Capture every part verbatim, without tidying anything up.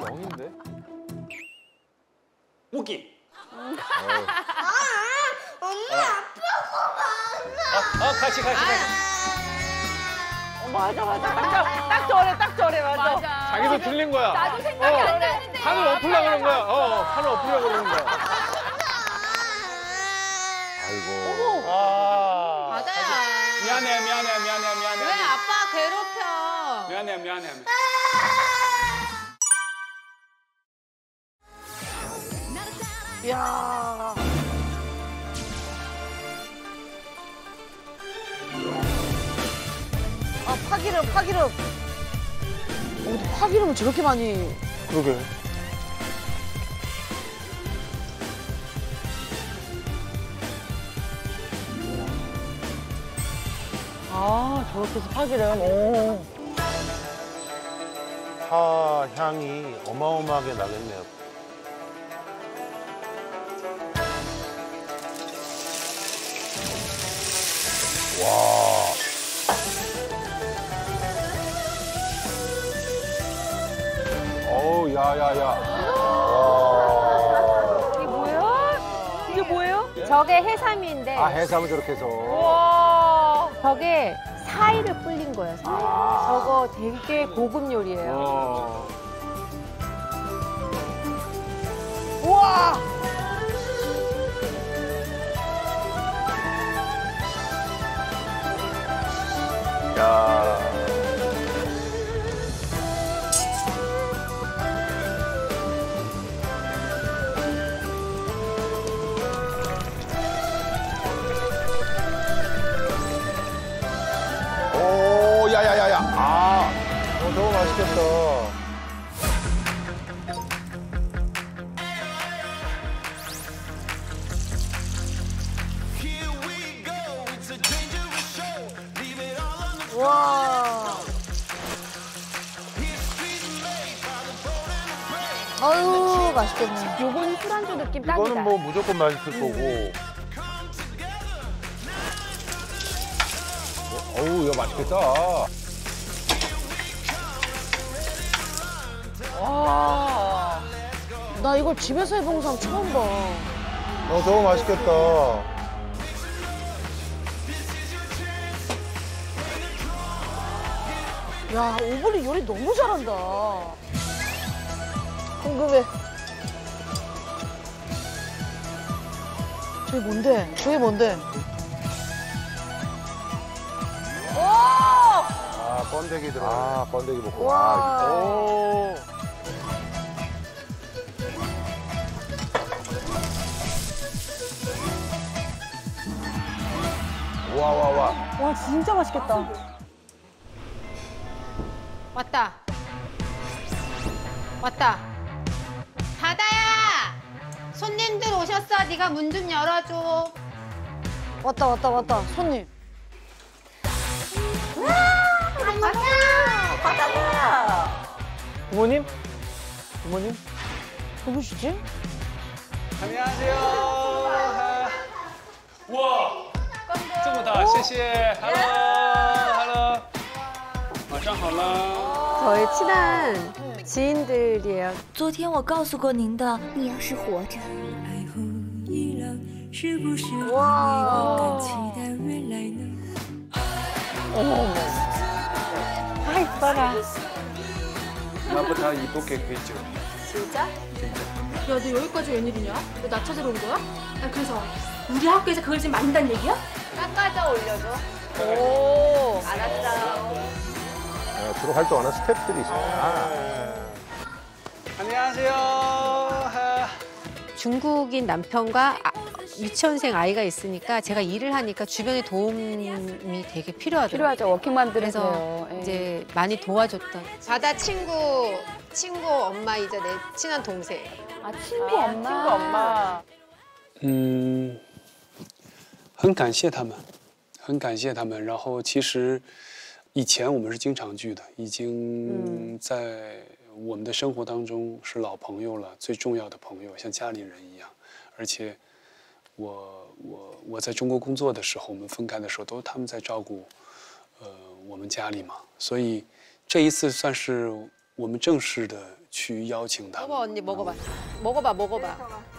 영인데? 웃기. 아, 엄마 아빠가 아, 아 같이 같이 같이. 어, 맞아 맞아 딱, 딱 저래 딱 저래 맞아. 맞아. 자기도 틀린 거야. 나도 생각이 어, 안 나는데. 판을 엎으려고 그런 거야. 어, 판을 엎으려고 그러는 거야. 아이고. 아. 맞아요. 미안해 미안해 미안해 미안해. 왜 아빠 괴롭혀? 미안해 미안해. 이야. 아 파기름 파기름. 어, 파기름을 저렇게 많이. 그러게. 아 저렇게 해서 파기름. 오. 파 향이 어마어마하게 나겠네요. 와. 어우, 야야야. 이게 뭐야? 이게 뭐예요? 저게 해삼인데 아, 해삼을 저렇게 해서. 와. 저게 사이를 불린 거예요. 사이. 아. 저거 되게 고급 요리예요. 어. 우와. 야. 오, 야야야야. 아, 어, 너무 맛있겠다. 와. 아유 맛있겠네. 요건 술안주 느낌 딱이다. 이거는 뭐 무조건 맛있을 거고. 어우, 이거 맛있겠다. 와. 나 이걸 집에서 해본 사람 처음 봐. 어, 저거 맛있겠다. 야 오블리 요리 너무 잘한다. 궁금해. 저게 뭔데? 저게 뭔데? 오! 아, 번데기 들어. 아, 번데기 볶음. 와. 아, 오. 와, 와, 와. 와 진짜 맛있겠다. 왔다. 왔다. 바다야! 손님들 오셨어. 네가 문 좀 열어줘. 왔다 왔다 왔다. 손님. 부모님? 부모님? 누구시지? 안녕하세요. 와, 这么大，谢谢。Hello，Hello， 晚上好了。 저희 친한 지인들이에요. 昨天我告诉过您的，你要是活着，爱后遗老，是不是会更期待未来呢？ 아 이뻐라. 나보다 이쁘게 그죠. 진짜? 야, 너 여기까지 웬일이냐? 너 나 찾으러 온 거야? 아, 그래서 우리 학교에서 그걸 지금 만든다는 얘기야? 깎아줘 올려줘. 오. 알았어. 네, 주로 활동하는 스태프들이 있어요. 안녕하세요. 중국인 남편과 아, 유치원생 아이가 있으니까 제가 일을 하니까 주변에 도움이 되게 필요하더라고요. 필요하죠. 워킹맘들은 그래서 그래요. 예. 이제 많이 도와줬던. 바다 친구, 친구 엄마이자 내 친한 동생. 아 친구 엄마. 친구 엄마. 嗯，很感谢他们，很感谢他们。然后其实以前我们是经常聚的，已经在我们的生活当中是老朋友了，最重要的朋友，像家里人一样。而且我我我在中国工作的时候，我们分开的时候都是他们在照顾，呃，我们家里嘛。所以这一次算是我们正式的去邀请他们。 먹어봐 언니 먹어봐. 먹어봐 먹어봐.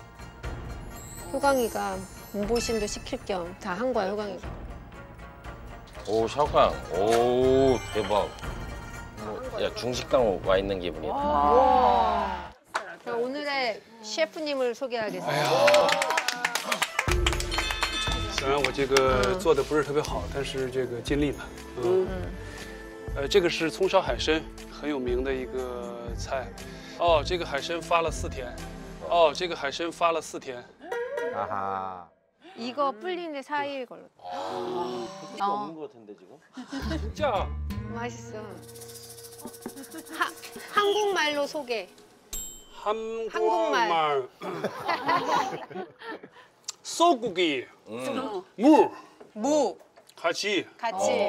효광이가 문보신도 시킬 겸 다 한 거야 효광이가. 오 샤오강. 오 대박. 뭐, 야 중식당 와 있는 기분이다. 그럼 오늘의 셰프님을 소개하겠습니다. 虽然我这个做的不是特别好，但是这个尽力吧。嗯。呃，这个是葱烧海参，很有名的一个菜。哦，这个海参发了四天。哦，这个海参发了四天。 아하. 이거 불리는데 사 일 걸렸다. 이거 없는 것 같은데 지금? 진짜 맛있어. 하, 한국말로 소개. 한국말. 소고기, 무, 무 같이 같이.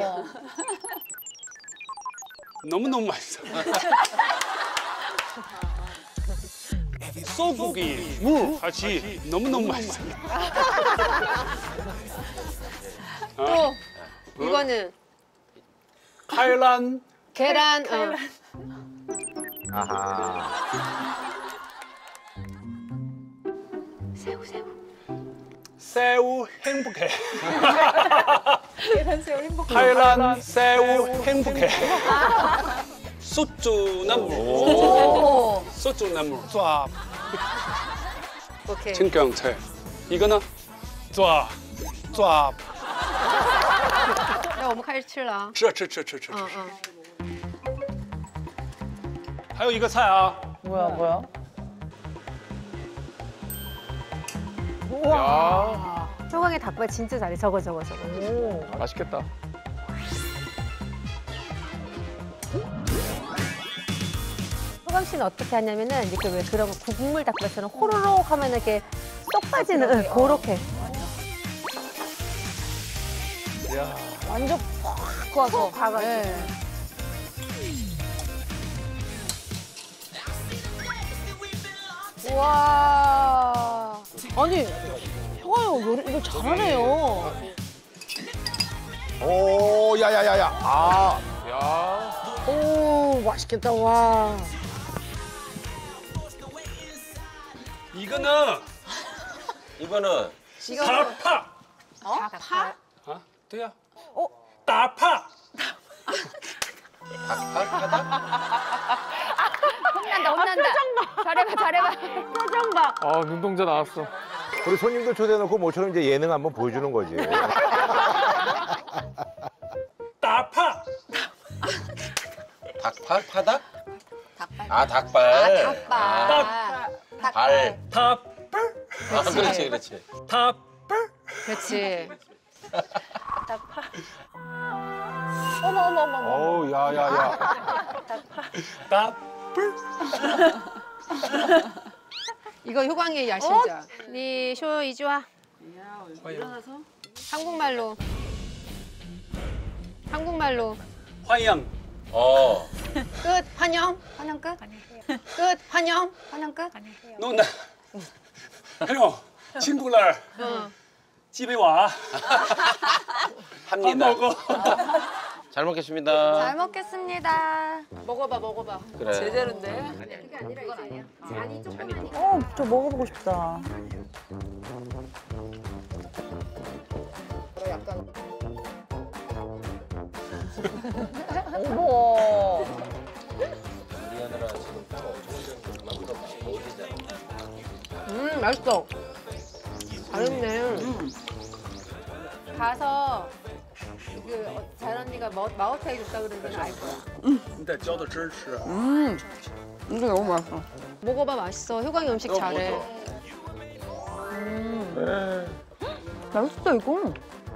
너무 너무 맛있어. 소고기, 무 같이 너무 너무 맛있어. 또 이거는 카일란 계란. 어. 아하. 새우 새우. 새우 행복해. 카일란 새우 행복해. 소주나물. 소주나물. 쫙. 오케이. 청경채. 이거는 쫙. 쫙. 那我们开始吃了啊。 吃吃吃吃吃吃。 嗯嗯。 还有一个菜啊。 뭐야 뭐야? 야, 효광이 닭발 진짜 잘해. 저거 저거 저거. 맛있겠다. 효광 씨는 어떻게 하냐면은 이렇게 왜 그런 국물 닭발처럼 호로록 하면 이렇게 쏙 빠지는 응, 그렇게. 완전 팍 가서 가가지고. 와. 아니 효광이 요리 이거 잘하네요. 오, 야야야야. 아, 야, 오 맛있겠다 와. 이거는 이거는 다파. 파? 아, 对呀. 어? 다파. 혼난다 혼난다. 잘해봐 잘해봐. 표정 봐. 아, 눈동자 나왔어. 우리 손님들 초대해놓고 모처럼 이제 예능 한번 보여주는 거지. 다파. 닭발 파닭? 닭발. 아 닭발. 아 닭발. 닭. 발. 다발. 아 그렇지 그렇지. 다발. 그렇지. 어머 어머 어머. 어머. 어우, 야야야. 다발. 이거 효광이의 야심작. 니 쇼 이주와. 한국말로. 한국말로. 환영. 어. 끝 환영. 환영 끝. 끝 환영. 환영 끝. 누나. 형, 친구들. 응. 집에 와. 합니다. 밥 먹어. 잘 먹겠습니다. 잘 먹겠습니다. 먹어봐 먹어봐. 그래. 제대로인데. 그게 아니라 이제 잔이 조그마니까. 어, 저 먹어보고 싶다. 약간. 어머. 우리하느라 지금 땀 엄청 흘렸는데 그만큼 많이 먹이잖아. 음 맛있어. 잘했네. 음. 가서 그 어, 잘 언니가 마, 마오타 해줬다 그러면 알 거야. 你得浇的汁儿吃。 음. 이거 너무 맛있어. 먹어봐 맛있어. 효광이 음식 잘해. 맛있어 이거.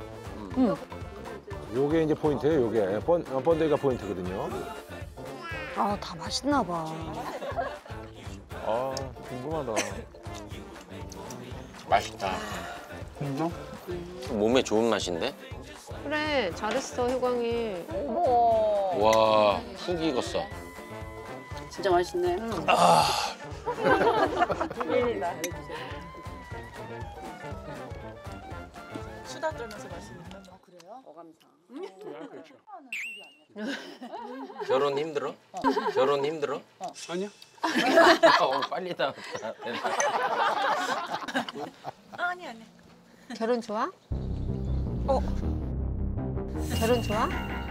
요게 이제 포인트예요, 요게. 번, 어, 번데기가 포인트거든요. 아, 다 맛있나 봐. 아, 궁금하다. 맛있다. 몸에 좋은 맛인데? 그래 잘했어 효광이. 와, 푹 익었어. 진짜 맛있네. 수다 떨면서 맛있는 거 그래요? 결혼 힘들어? 결혼 힘들어? 아니요. 어, 빨리 나왔다. 아니 아니. 결혼 좋아? 어. 결혼 좋아?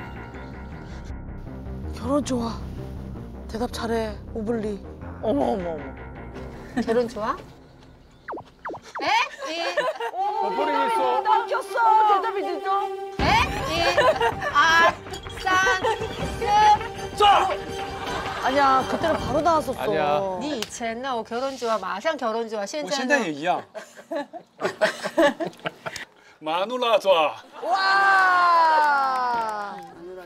결혼 좋아. 대답 잘해. 오블리. 어머 어머 어머. 결혼 좋아? 에? 이. 버퍼링 있어. 막혔어. 대답이 늦어. 에? 이. 아. 쌍. 스. 아니야 그때는 바로 나왔었어. 아니야. 你以前呢？我 결혼 좋아, 马上 결혼 좋아. 现我在呢？ 现在也一样。马努拉抓。 와.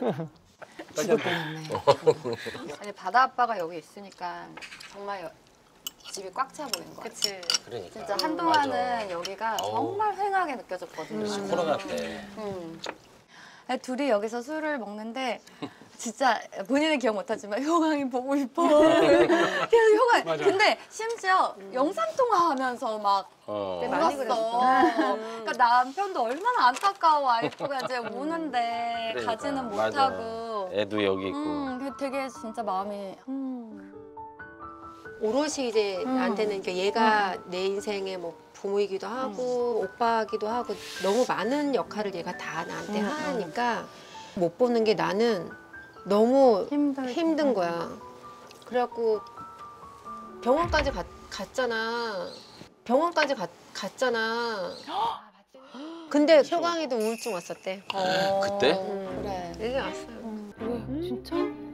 아니 바다 아빠가 여기 있으니까 정말 여- 집이 꽉 차 보이는 거야. 그치. 그러니까. 진짜 한동안은 맞아. 여기가 어우. 정말 휑하게 느껴졌거든요. 코로나 때. 음. 아니, 둘이 여기서 술을 먹는데 진짜 본인은 기억 못하지만 효광이 보고 싶어. 계속 효광. 맞아. 근데 심지어 영상 통화하면서 막 어. 많이 울었어. 그러니까 남편도 얼마나 안타까워 와이프가 이제 우는데 그러니까, 가지는 맞아. 못하고. 애도 여기 있고. 음, 그 되게 진짜 마음이. 음. 오롯이 이제 음. 나한테는 그러니까 얘가 내 인생의 뭐 부모이기도 하고 오빠기도 하고 너무 많은 역할을 얘가 다 나한테 음, 하니까 못 보는 게 나는 너무 힘들. 힘든 거야. 그래갖고 병원까지 갔, 갔잖아. 병원까지 갔, 갔잖아. 근데 효광이도 우울증 왔었대. 그때? 음, 그래. 얘기 왔어요. 왜? 진짜?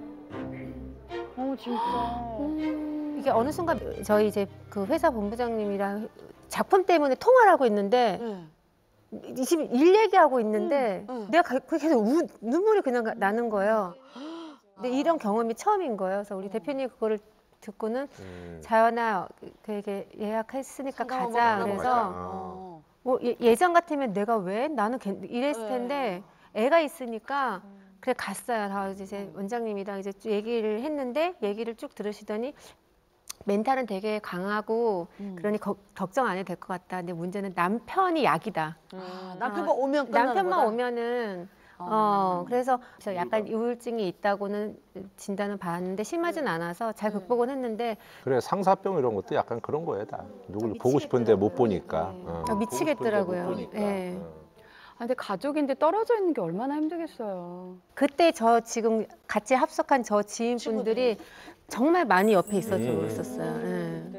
어 진짜. 이게 어느 순간 저희 이제 그 회사 본부장님이랑 작품 때문에 통화를 하고 있는데 이 집 일 얘기하고 있는데 응, 응. 내가 가- 그게 계속 우, 눈물이 그냥 가- 나는 거예요. 근데 이런 경험이 처음인 거예요. 그래서 우리 대표님 그거를 듣고는 음. 자연아 그게 예약했으니까 상담 가자. 한번 그래서 가자. 어. 뭐 예, 예전 같으면 내가 왜 나는 괜- 이랬을 텐데 애가 있으니까 그래 갔어요. 그래서 이제 원장님이랑 이제 쭉 얘기를 했는데 얘기를 쭉 들으시더니 멘탈은 되게 강하고 그러니 거- 걱정 안 해도 될 것 같다. 근데 문제는 남편이 약이다. 아, 남편만 오면 끝나는 남편만 거다? 오면은 어 그래서 저 약간 우울증이 있다고는 진단을 받았는데 심하진 않아서 잘 극복은 했는데 그래 상사병 이런 것도 약간 그런 거야 다. 누굴 보고 싶은데 못 보니까. 네. 어, 아, 보고 미치겠더라고요. 싶은데 못 보니까. 네. 어. 아, 근데 가족인데 떨어져 있는 게 얼마나 힘들겠어요. 그때 저 지금 같이 합석한 저 지인분들이 정말 많이 옆에 있어서 음. 있었어요. 예.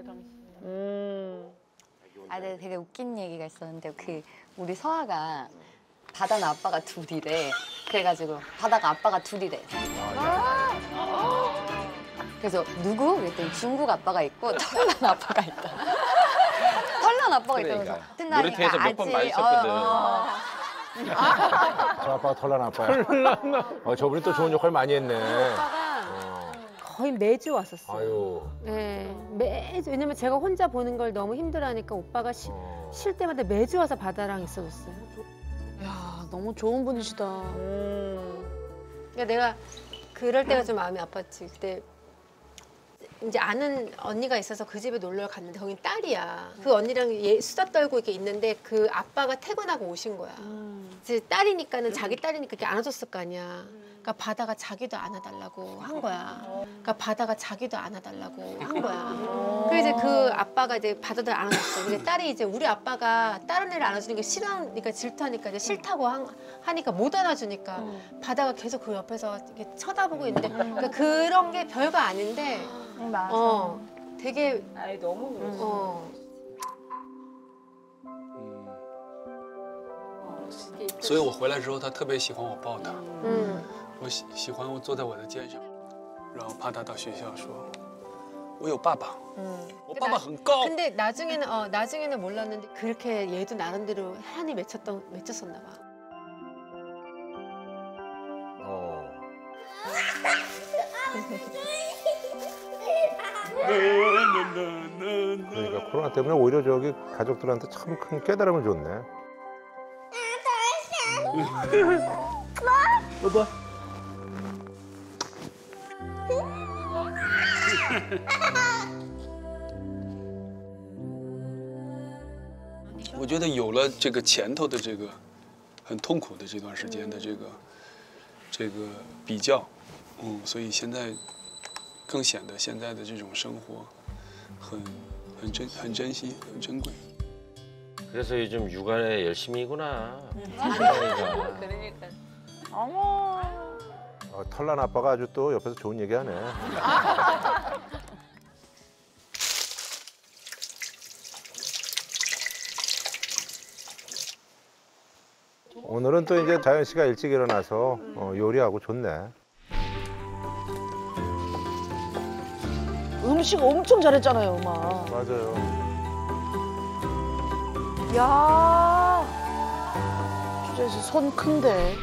아, 근데 되게 웃긴 얘기가 있었는데 그 우리 서아가 바다는 아빠가 둘이래. 그래가지고 바다가 아빠가 둘이래. 그래서 누구? 그랬더니 중국 아빠가 있고 털난 아빠가 있다. 털난 아빠가 있다면서. 그러니까. 놀이터에서 몇 번 마주쳤거든. 저 아빠가 털난 아빠야. 어, 저분이 또 좋은 역할 많이 했네. 오빠가 어. 거의 매주 왔었어요. 아유. 예, 매주 왜냐면 제가 혼자 보는 걸 너무 힘들어하니까 오빠가 쉬, 어. 쉴 때마다 매주 와서 바다랑 있어줬어요. 야 너무 좋은 분이시다. 그러니까 내가 그럴 때가 좀 마음이 아팠지. 그때 이제 아는 언니가 있어서 그 집에 놀러 갔는데 거긴 딸이야. 그 언니랑 얘 수다 떨고 이렇게 있는데 그 아빠가 퇴근하고 오신 거야. 이제 딸이니까는 자기 딸이니까 이렇게 안아줬을 거 아니야. 그러니까 바다가 자기도 안아달라고 한 거야. 그러니까 바다가 자기도 안아달라고 한 거야. 그래서 이제 그 아빠가 이제 바다를 안아줬어. 근데 딸이 이제 우리 아빠가 다른 애를 안아주는 게 싫어하니까 질투하니까 이제 싫다고 한, 하니까 못 안아주니까 바다가 계속 그 옆에서 이렇게 쳐다보고 있는데 그러니까 그런 게 별거 아닌데 맞아. 어 되게 아이 너무 어 所以我回来之后，他特别喜欢我抱他， 음. 我喜喜欢我坐在我的肩上，然后怕他到学校说，我有爸爸，我爸爸很高。 근데 나중에는 어 나중에는 몰랐는데 그렇게 얘도 나름대로 한이 맺혔던 맺혔었나 봐. 어. 그러니까 코로나 때문에 오히려 저기 가족들한테 참 큰 깨달음을 줬네. 봐봐. 我觉得有了这个前头的这个很痛苦的这段时间的这个、这个比较，嗯，所以现在更显得现在的这种生活很很珍很珍惜很珍贵。 그래서 요즘 육아에 열심히구나. 그러니까. 어머. 어, 털난 아빠가 아주 또 옆에서 좋은 얘기하네. 오늘은 또 이제 자연 씨가 일찍 일어나서 어, 요리하고 좋네. 음식 엄청 잘했잖아요, 엄마. 맞아요. 야. 진짜 손 큰데.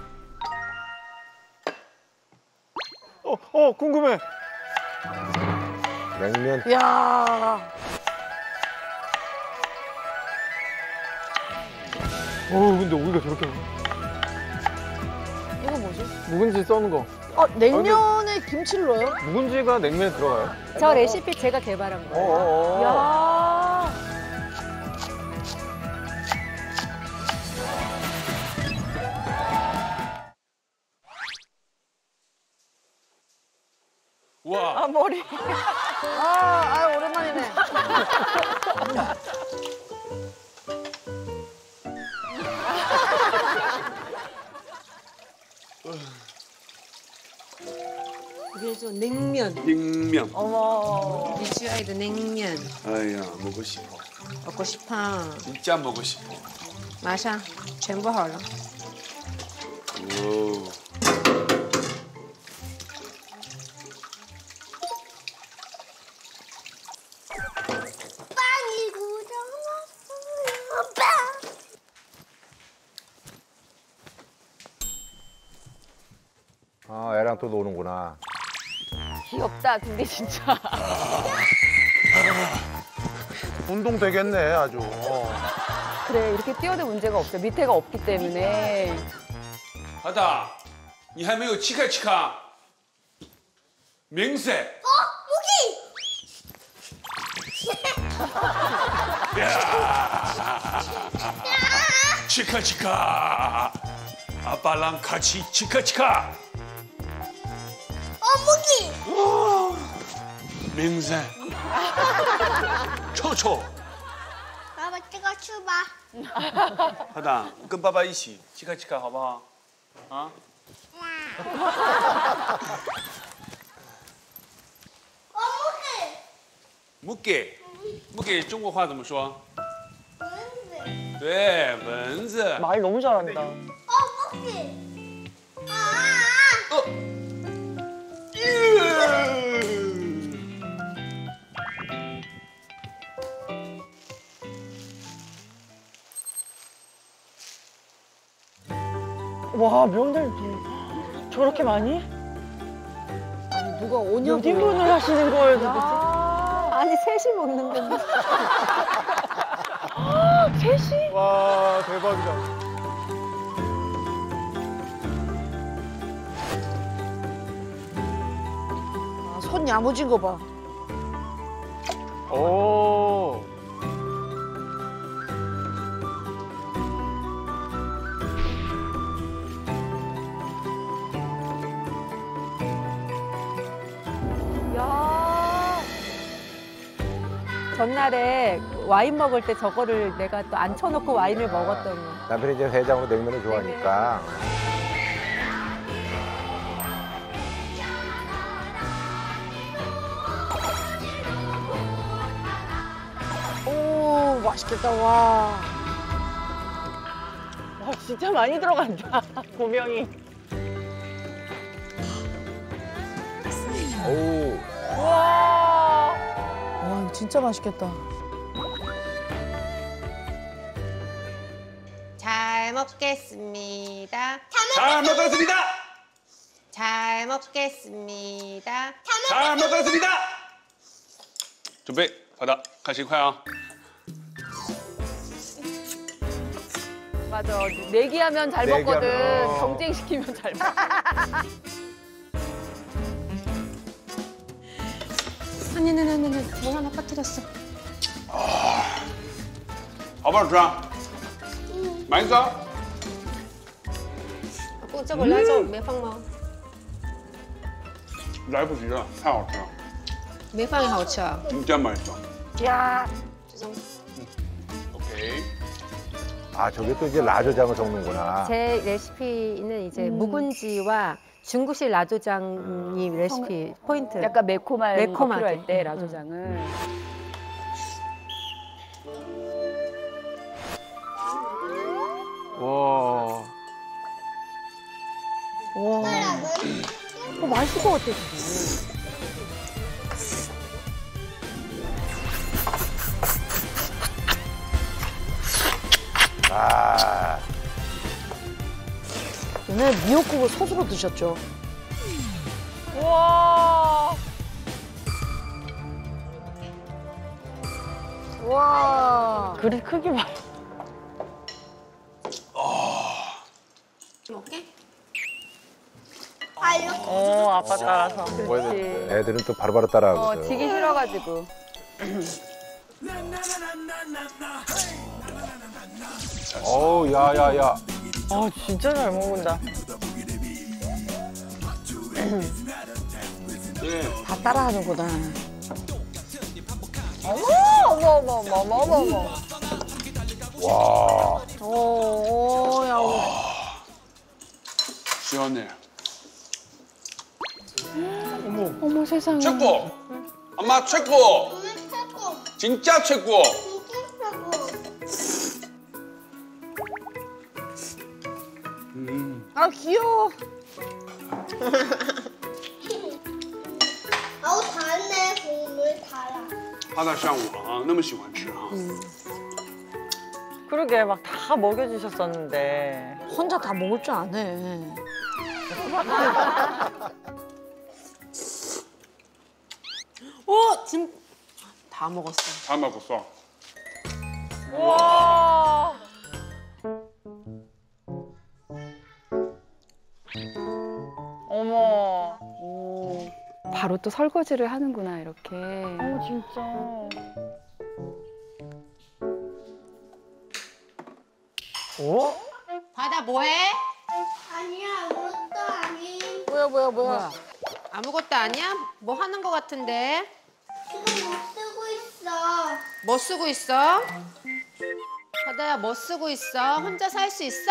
어, 어, 궁금해. 냉면. 야. 어, 근데 우리가 저렇게 이거 뭐지? 묵은지 써는 거. 어, 냉면에 김치를 넣어요? 묵은지가 냉면에 들어가요? 저 레시피 제가 개발한 거예요. 어어어. 야. 와. 아, 머리. 아, 아, 오랜만이네. 그래서 냉면. 냉면. 어머. 미주 아이도 냉면. 아야 먹고 싶어. 먹고 싶어. 진짜 먹고 싶어. 마샤. 전부好了. 오. 빵이 고장났어요. 빵. 아, 애랑 또 노는구나. 귀엽다, 근데 진짜. 운동 되겠네, 아주. 그래, 이렇게 뛰어도 문제가 없어. 밑에가 없기 때문에. 阿达，你还没有치카 치카。明세。 어, 무기. 야. 치카 치카. 아빠랑 같이 치카 치카. 어, 무기. 맹세. 초초. 爸爸，这个吃吧。 阿达，跟爸爸一起치카 치카好不好？啊？ 哦，木给。 木给，木给中国话怎么说？ 蚊子。 对，蚊子。 말 너무 잘한다. 어,木给。啊啊啊！ 어. 와, 명절 저렇게 많이? 아니 누가 오냐고. 몇 인분을 하시는 거예요, 도대체? 아니 셋이 먹는 건데. 셋이? 와, 대박이다. 아, 손 야무진 거 봐. 오. 야. 전날에 와인 먹을 때 저거를 내가 또 앉혀놓고 와인을 먹었더니. 남편이 이제 해장으로 냉면을 좋아하니까. 오, 맛있겠다, 와. 와, 진짜 많이 들어간다. 고명이. 오. 와. 와, 이거 진짜 맛있겠다. 잘 먹겠습니다. 잘 먹었습니다. 잘 먹겠습니다. 잘 먹었습니다. 준비，好的，开始快啊！ 맞아. 내기하면 잘 내기하면, 먹거든. 어. 경쟁시키면 잘 먹어. 아니, 아니, 아니, 아니, 뭐 하나 빠뜨렸어. 好不好吃啊？맛있어？ 这个辣椒没放吗？ 来不及了，太好吃了， 没放也好吃啊。 진짜 맛있어. 야. 오케이. 아 저게 또 이제 라조장을 섞는구나. 제 레시피는 이제 묵은지와 중국식 라조장이 레시피 포인트. 약간 매콤한 매콤하게. 거 필요할 때 라조장을. 와. 와. 어, 맛있을 것 같아, 지금. 아. 얘네 미역국을 소스로 드셨죠? 와. 와. 그릇 크기 봐. 먹게? 어, 아빠 따라서. 먹어야 그렇지. 되는데. 애들은 또 바로바로 따라하거든. 어, 지기 싫어가지고. 어우, 야, 야, 야. 아, 진짜 잘 먹는다. 다 따라하는구나. 어머, 어머, 어머, 어머, 어머, 어머, 어머. 와. 오, 오, 야, 오. 시원해. 어머, 세상에. 최고. 엄마 최고. 진짜 최고. 음. 아, 귀여워. 아우 달네 국물 달아. 他的上午啊，那么喜欢吃啊。 그러게, 막 다 먹여주셨었는데. 혼자 다 먹을 줄 아네. 오, 지금 다 먹었어. 다 먹었어. 와. 어머. 오. 바로 또 설거지를 하는구나, 이렇게. 어, 진짜. 어? 바다 뭐해? 아니야 아무것도 아니. 뭐야, 뭐야, 뭐야. 아무것도 아니야? 뭐 하는 거 같은데? 지금 못 쓰고 있어. 뭐 쓰고 있어? 바다야 뭐 쓰고 있어? 혼자 살 수 있어?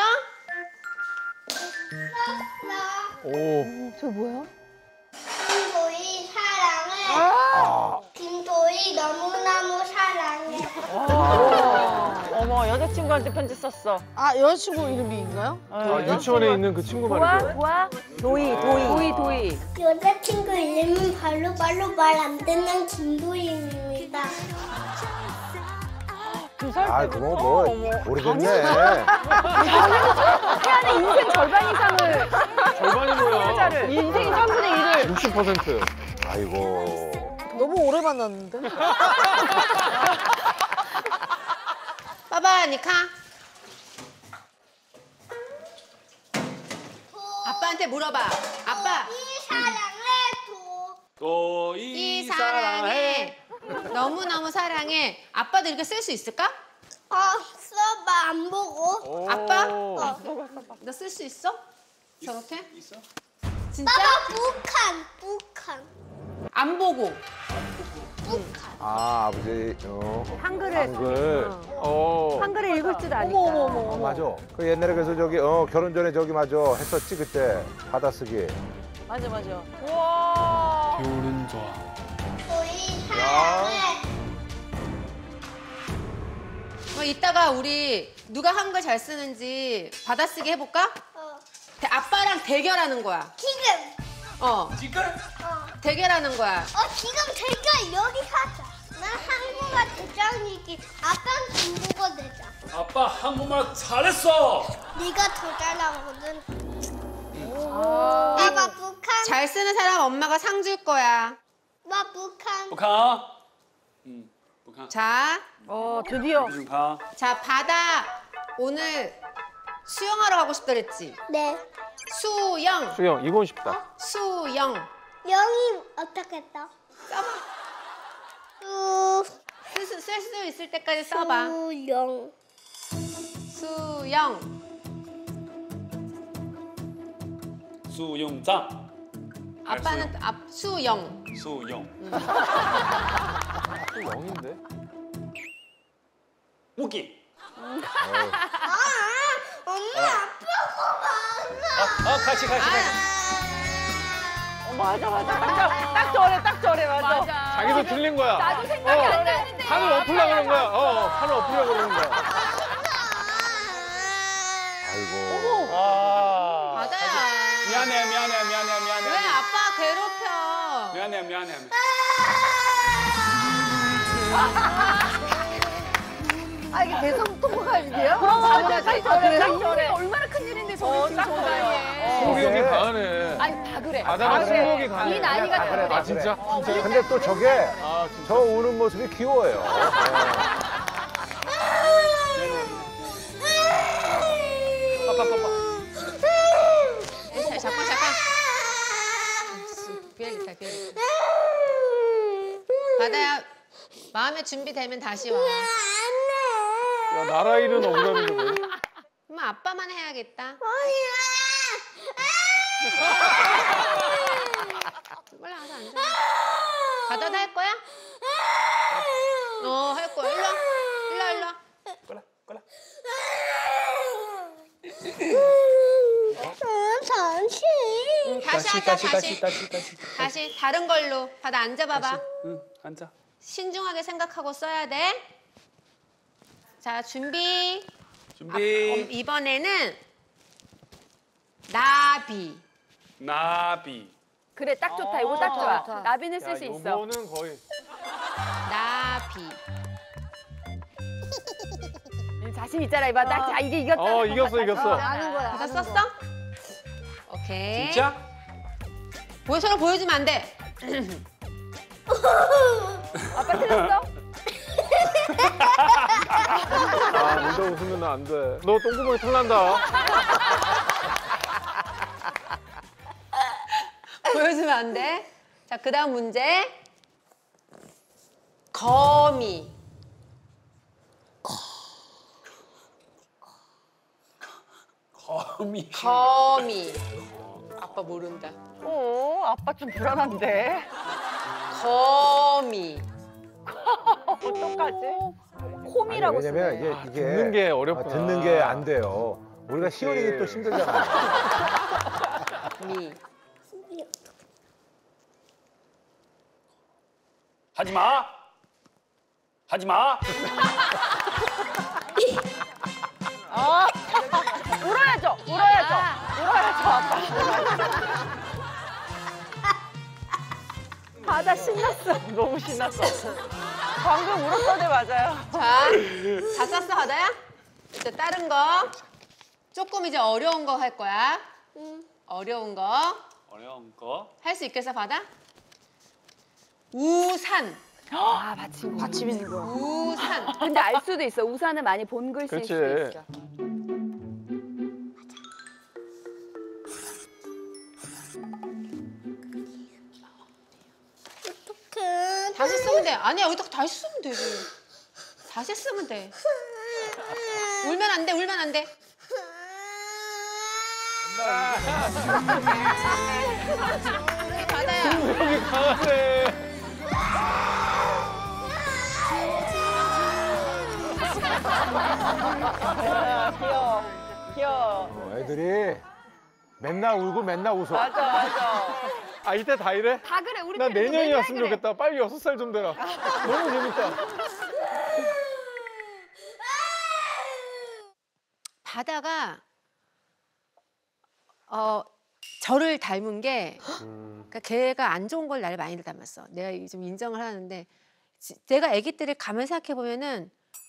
썼어. 오. 저 뭐야? 김도희 사랑해. 아. 김도희 너무너무 사랑해. 어머, 여자친구한테 편지 썼어. 아, 여자친구 이름인가요? 아, 유치원에 있는 그 친구 도아? 말이죠. 도아? 도희, 도희. 도희, 도희. 여자친구 이름은 바로바로 말 안 듣는 김도희입니다. 두 살 아 때부터? 그거 뭐 어머. 오래됐네. 태안의 인생 절반 이상을. 절반이 뭐야? 여자를. 인생 삼분의 일을. 육십 퍼센트. 아이고. 너무 오래 만났는데? 봐봐, 니카. 아빠한테 물어봐. 아빠. 이 사랑해 도. 또 이 사랑해. 너무너무 사랑해. 아빠도 이렇게 쓸 수 있을까? 어 써봐 안 보고. 아빠? 어. 너 쓸 수 있어? 저렇게? 있어. 진짜? 봐봐 북한 북한 안 보고. 북한. 아 아버지. 어. 한글을. 한글. 어. 한글을 읽을 줄 아니까. 어머, 어머, 어머. 어, 맞아. 그 옛날에 그래서 저기 어 결혼 전에 저기 맞아 했었지 그때 받아쓰기. 맞아, 맞아. 와. 비 오는 저. 도희 사랑해. 어, 이따가 우리 누가 한글 잘 쓰는지 받아쓰기 해볼까? 어. 대- 아빠랑 대결하는 거야. 지금. 어. 지금? 어. 대결하는 거야. 어 지금 대결 여기 하자. 난 한국어 대장이기. 아빠는 중국어 대장. 아빠 한국말 잘했어. 네가 더 잘하거든. 봐봐 북한. 잘 쓰는 사람 엄마가 상 줄 거야. 봐 북한. 북한. 음, 북한. 자, 어, 드디어. 북한. 자 바다 오늘 수영하러 가고 싶다 그랬지? 네. 수영, 수영, 이건 쉽다. 수영. 영이 어떻게 써? 써봐. 수. 쓸 수 있을 때까지 써봐. 수영. 수영. 수용장. 아빠는 앞 수영. 수용. 또 영인데? 무기. 엄마 아빠가 많아. 아, 같이 같이 같이. 어, 맞아 맞아 맞아. 딱 저래 딱 저래 맞아. 맞아. 자기도 틀린 거야. 나도 생각이 어, 안 나는데. 판을 엎으려고 그런 거야. 어, 판을 엎으려고 그러는 거야. 아이고. 아. 바다야. 미안해 미안해 미안해 미안해. 왜 아빠 괴롭혀? 미안해 미안해. 아 이게 대성 통과일이야? 그럼 맞아. 딱 딱 저래 저래. 딱 저래. 얼마나 큰일인데 저를 지금 좋아해. 승부욕이 강하네. 아니 다 그래. 바다가 승부욕이 강해. 이 나이가 다 그래. 아, 진짜? 진짜? 근데 또 저게 아, 진짜? 저 우는 모습이 귀여워요. 빠빠빠빠. 자, 잠깐 잠깐. 비엘리타 비엘리타. 바다야 마음의 준비되면 다시 와. 야, 나라 일은 억울한데 뭐. 그럼 아빠만 해야겠다. 빨리 와서 앉아. 바다도 할 거야? 어, 할 거야. 일로 와. 일로 와, 일로 와. 꼬라 꼬라. 다시. 응, 다시 하자, 다시 다시. 다시 다시 다시. 다시 다른 걸로. 바다 앉아봐봐. 응, 앉아. 신중하게 생각하고 써야 돼. 자, 준비. 준비. 아, 어, 이번에는 나비. 나비. 그래 딱 좋다. 이거 딱 좋아. 좋다. 나비는 야, 쓸 수 있어. 요거는 거의. 나비. 자신 있잖아 이봐. 딱 자, 이게 이겼다. 어, 이겼어, 이겼어. 아는 거야. 바다 아는 썼어? 거야. 오케이. 진짜? 보여서는 보여주면 안 돼. 아빠 틀렸어? 아, 울다 웃으면 안 돼. 너 똥구멍이 털난다. 보여주면 안 돼. 자, 그 다음 문제. 거미. 거미. 거미. 아빠 모른다. 어 아빠 좀 불안한데. 거미. 어떡하지? 아니, 콤이라고 왜냐면 쓰네. 이게 아, 이게 듣는 게 어렵구나. 아, 듣는 게 안 돼요. 우리가 시연이 또 힘들잖아요. 미. 하지 마. 하지 마. 어? 울어야죠. 울어야죠. 울어야죠 아빠. 바다 신났어. 너무 신났어. 방금 울었던 애 맞아요. 자, 다 썼어, 바다야? 이제 다른 거. 조금 이제 어려운 거 할 거야. 어려운 거. 어려운 거. 할 수 있겠어, 바다? 우산. 아 받침. 받침 있는 거. 우산. 근데 알 수도 있어. 우산을 많이 본 글씨일 그렇지. 수도 있어. 다시 쓰면 돼. 아니야, 여기다 다시 쓰면 되지. 다시 쓰면 돼. 울면 안 돼, 울면 안 돼. 바다야. 승부욕이 강하네. 귀여워. 귀여워. 어, 애들이 맨날 울고 맨날 웃어. 맞아 맞아. 아, 이때 다 이래? 다 그래. 우리 나 때도 내년이 맨날 왔으면 그래. 좋겠다. 빨리 여섯 살 좀 되라. 너무 재밌다. 바다가 어 저를 닮은 게 그러니까 걔가 안 좋은 걸 나를 많이 닮았어. 내가 좀 인정을 하는데 지- 내가 아기 때를 가만 생각해 보면은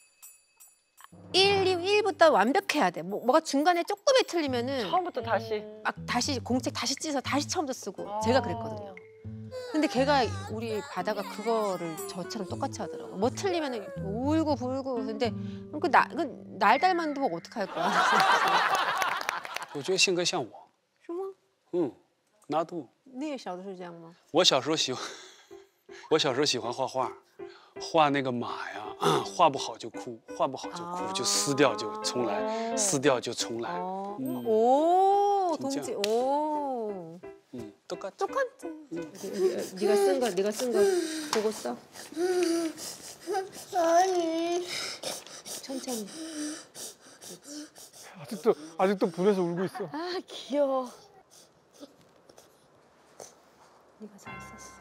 일, 일부터 완벽해야 돼. 뭐, 뭐가 중간에 조금이 틀리면은 처음부터 다시. 막 다시 공책 다시 찢어서 다시 처음부터 쓰고 제가 그랬거든요. 근데 걔가 우리 바다가 그거를 저처럼 똑같이 하더라고. 뭐 틀리면은 울고 불고. 근데 그 나, 그 날 닮았는데 뭐 어떡할 거야. 我觉得性格像我。 是吗？ 嗯，나도。 你也小的时候这样吗？ 我小时候喜欢，我小时候喜欢画画，画那个马呀，画不好就哭，画不好就哭，就撕掉就重来，撕掉就重来。嗯， 오, 진짜. 동지. 오. 똑같아. 똑같아. 네가 쓴 거, 네가 쓴 거 보고 써. 아니. 천천히. 아직도 아직도 분해서 울고 있어. 아 귀여워. 네가 잘 썼어.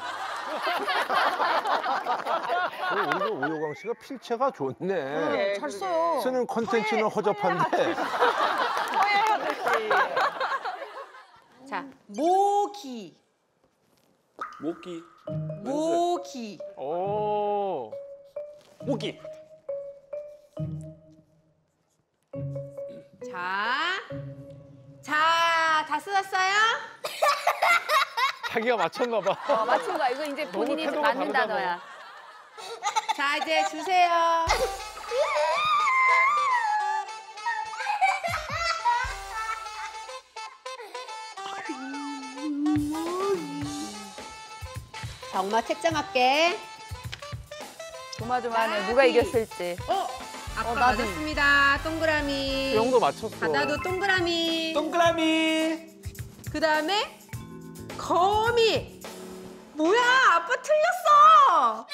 우리 오효광 씨가 필체가 좋네. 잘 써요. 쓰는 컨텐츠는 허접한데. 자, 모기. 모기. 모기. 오. 모기. 자, 자, 다 쓰셨어요? 자기가 맞췄나 봐. 어, 맞춘 거야. 이거 이제 본인이 태도가 맞는 다르다, 단어야. 자, 이제 주세요. 자, 엄마 채점할게. 조마조마하네. 누가 이겼을지. 어, 아까 어, 나도. 맞았습니다. 동그라미. 수영도 맞췄어. 바다도 동그라미. 동그라미. 그 다음에 거미. 뭐야, 아빠 틀렸어.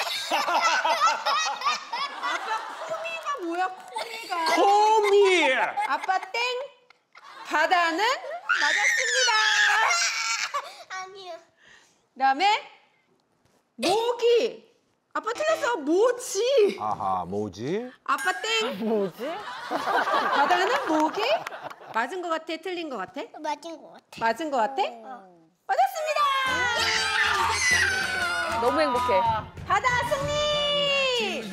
아빠 코미가 뭐야, 코미가. 코미. 아빠 땡. 바다는 맞았습니다. 아니요. 그다음에 모기. 아빠 틀렸어. 모지. 아하, 뭐지? 아빠 땡. 뭐지? 바다는 모기? 맞은 거 같아? 틀린 거 같아? 맞은 것 같아. 맞은 거 같아? 맞았습니다. 너무 행복해. 바다 승리.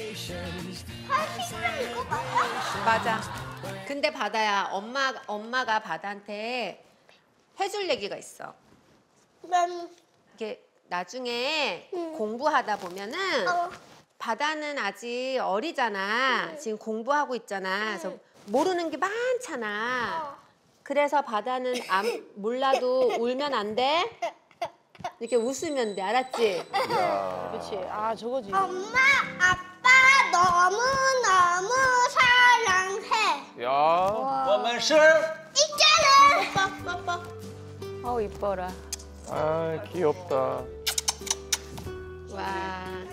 사실은 이거 맞아? 맞아. 근데 바다야, 엄마 엄마가 바다한테 해줄 얘기가 있어. 난 이게 나중에 응. 공부하다 보면은 어. 바다는 아직 어리잖아. 지금 공부하고 있잖아. 그래서 모르는 게 많잖아. 그래서 바다는 안, 몰라도 울면 안 돼. 이렇게 웃으면 돼. 알았지? 그렇지. 아 저거지. 엄마, 아빠 너무 너무 사랑해. 야. 我们是 있잖아. 뽀뽀뽀뽀. 어우 이뻐라. 아 귀엽다. 와.